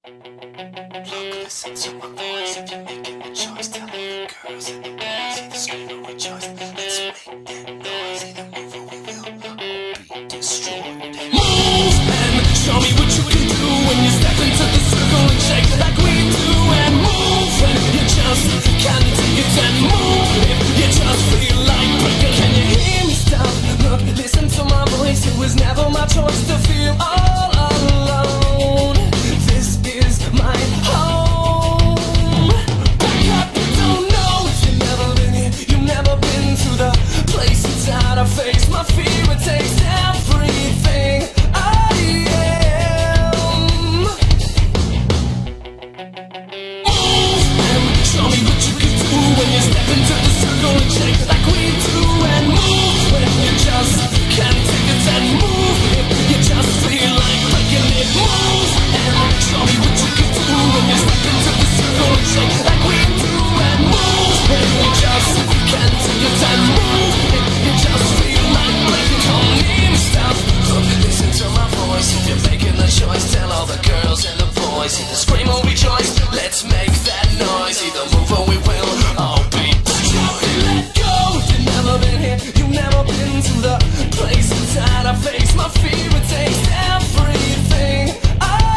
Look, listen to my voice. If you're making a choice, tell all the girls and the boys, either scream or rejoice. Let's make that noise, either move or we will all be destroyed. Move and show me what you can do when you step into the circle and shake like we do. And move when you just can't take it, and move if you just feel like breaking. Can you hear me? Stop, look, listen to my voice. It was never my choice to feel all alone. This is my home. Back up, you don't know if you've never been here. You've never been to the place inside I face my fear. It takes everything I am. Move and show me what you can do when you step into the circle and shake like we do. And move when you just can't take it, and move if you just feel like breaking it. Move and show me what you can do when you step into the circle and shake like we do. And move when you just can't take it, and move if you just feel like breaking. Come in, stop, look, listen to my voice. If you're making a choice, tell all the girls and the boys, either scream or rejoice. Let's make that noise, either move or we will all be destroyed. Let go, you've never been here. You've never been to the place inside I face my fear. It takes everything I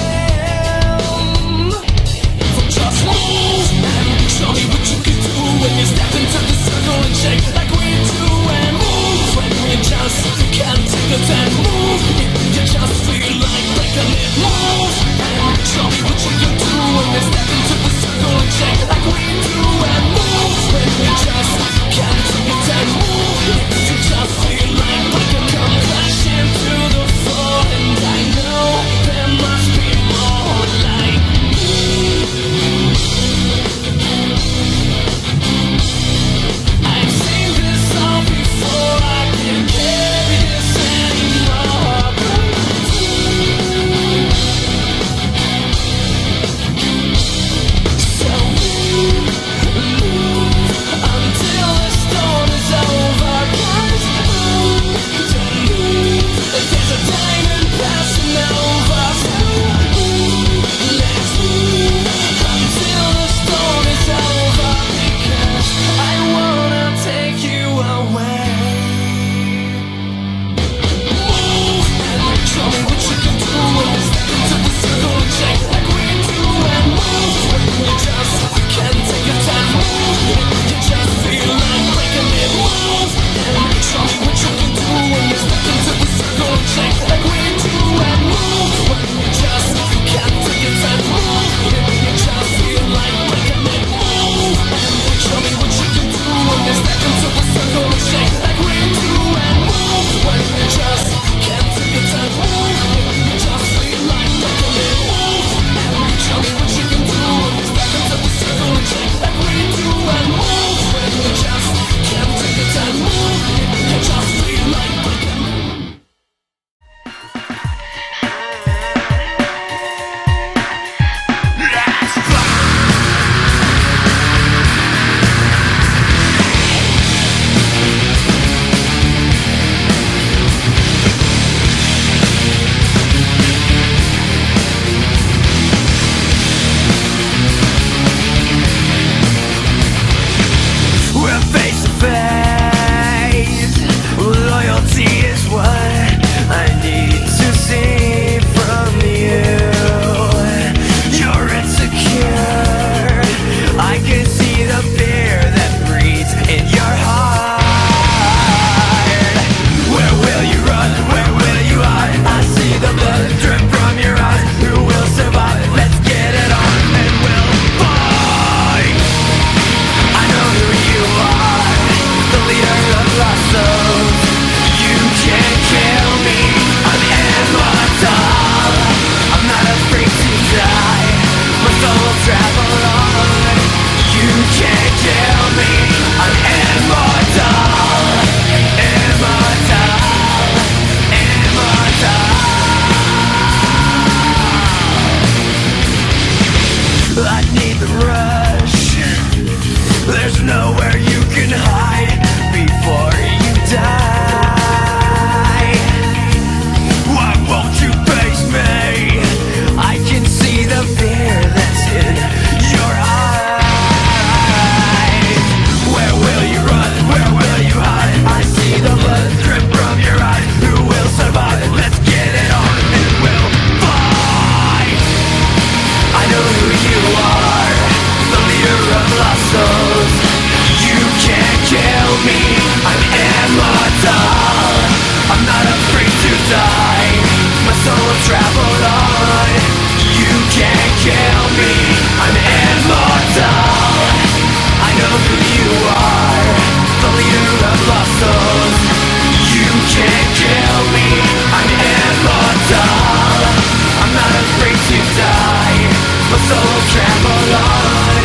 am. So just move and show me what you can do when you step into the circle and shake like we do. And move when you just can't take it, and move if you just feel like breaking it. Move and show me what you can do when you step into the circle and shake like we do. And move when you just can't take it, and move if you just feel like breaking. Come crashing to the floor, and I know there must be more like me. I've seen this all before. I can't carry this anymore. So move until the storm is over. Guys, don't move. There's a diamond passing over. Let's move until the storm is over, because I wanna take you away. Move and show me what you can do when you step into the circle and shake like we do. And move when you just can't take it, and move if you just feel like breaking it. Move and show me what you can do when you step into the circle and shake like we do. And move when you just can't take it, and move if you just feel like breaking it. Move and show me what you can do when you step into the circle and shake like we do. And move when you just can't take it, and move if you just feel like breaking it. Move and show me what you can do when you step into the circle and shake like we do. And move when you just can't take it, and move if you just feel like breaking it. We're face to face. Loyalty is what I need to see from you. You're insecure. I can see the fear that breathes in your heart. Where will you run? Where will you hide? I see the blood drip from your eyes. Who will survive? Let's get it on and we'll fight. I know who you are, the leader of lost souls. You can't kill me, I'm immortal. I'm not afraid to die, my soul will travel on. You can't kill me, I'm immortal. Immortal, immortal. I need the rush. There's nowhere you can hide before you die. Why won't you face me? I can see the me, I'm immortal. I know who you are, the leader of lost souls. You can't kill me, I'm immortal. I'm not afraid to die, my soul will travel on.